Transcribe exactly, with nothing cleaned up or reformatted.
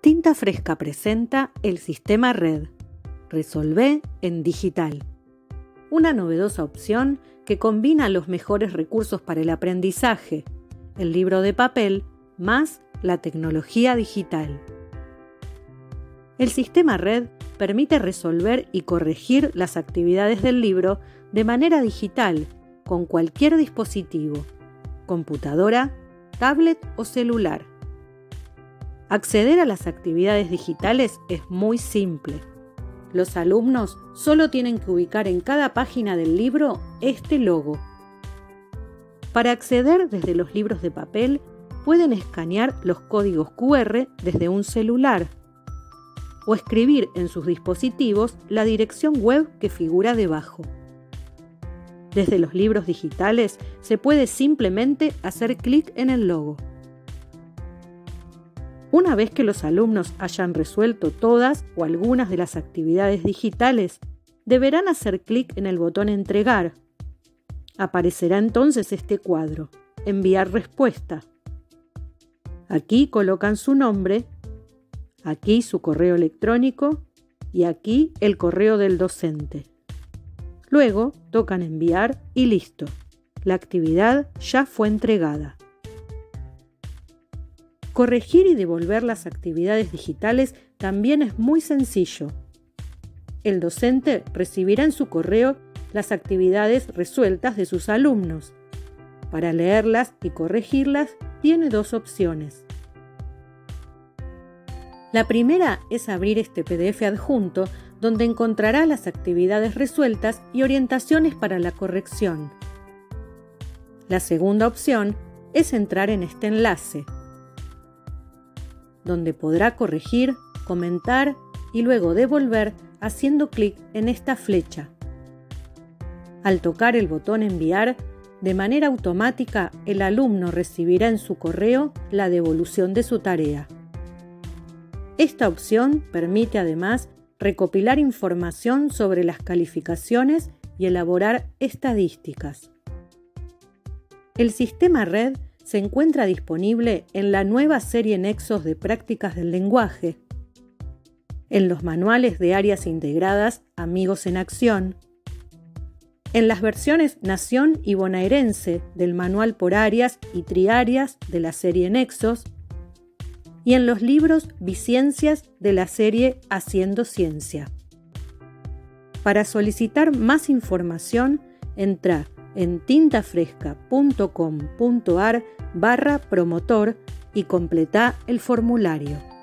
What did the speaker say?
Tinta Fresca presenta el sistema Red. Resolvé en digital. Una novedosa opción que combina los mejores recursos para el aprendizaje, el libro de papel, más la tecnología digital. El sistema Red permite resolver y corregir las actividades del libro de manera digital, con cualquier dispositivo, computadora, tablet o celular. Acceder a las actividades digitales es muy simple. Los alumnos solo tienen que ubicar en cada página del libro este logo. Para acceder desde los libros de papel, pueden escanear los códigos cu erre desde un celular o escribir en sus dispositivos la dirección web que figura debajo. Desde los libros digitales se puede simplemente hacer clic en el logo. Una vez que los alumnos hayan resuelto todas o algunas de las actividades digitales, deberán hacer clic en el botón Entregar. Aparecerá entonces este cuadro, Enviar respuesta. Aquí colocan su nombre, aquí su correo electrónico y aquí el correo del docente. Luego tocan Enviar y listo. La actividad ya fue entregada. Corregir y devolver las actividades digitales también es muy sencillo. El docente recibirá en su correo las actividades resueltas de sus alumnos. Para leerlas y corregirlas, tiene dos opciones. La primera es abrir este pe de efe adjunto, donde encontrará las actividades resueltas y orientaciones para la corrección. La segunda opción es entrar en este enlace, donde podrá corregir, comentar y luego devolver haciendo clic en esta flecha. Al tocar el botón Enviar, de manera automática el alumno recibirá en su correo la devolución de su tarea. Esta opción permite además recopilar información sobre las calificaciones y elaborar estadísticas. El sistema Red se encuentra disponible en la nueva serie Nexos de prácticas del lenguaje, en los manuales de áreas integradas Amigos en Acción, en las versiones Nación y Bonaerense del manual por áreas y triáreas de la serie Nexos y en los libros Biciencias de la serie Haciendo Ciencia. Para solicitar más información, entra en tintafresca punto com punto ar barra promotor y completa el formulario.